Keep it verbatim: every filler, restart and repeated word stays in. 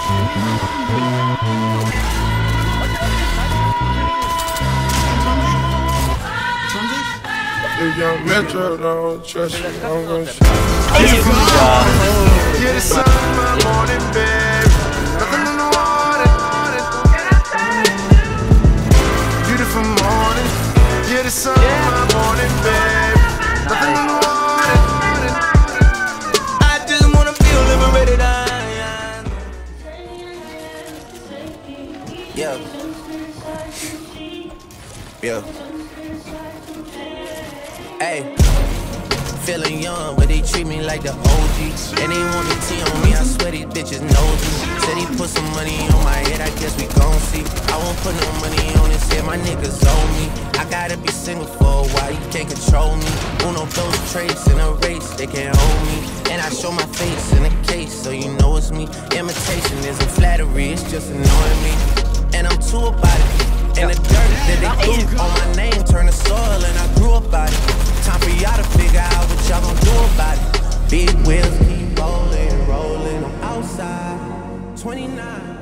If young Metro don't trust you, I'm gonna shoot. You're the sun of my morning, babe. Nothing in the water. Beautiful morning. You're the sun of my morning, babe. Nothing in the water. I just wanna feel liberated. Yeah. Yeah. Hey, feeling young, but they treat me like the O G. And they want to T on me, I swear these bitches know me. Said he put some money on my head, I guess we gon' see. I won't put no money on this head, my niggas owe me. I gotta be single for a while, you can't control me. Uno those traits in a race, they can't hold me. And I show my face in a case, so you know it's me. Imitation isn't flattery, it's just annoying me. And I'm too about it. And the dirt that they threw on my name turned to soil, and I grew up by it. Time for y'all to figure out what y'all gon' do about it. Big wheels keep rolling, rolling. I'm outside, twenty-nine.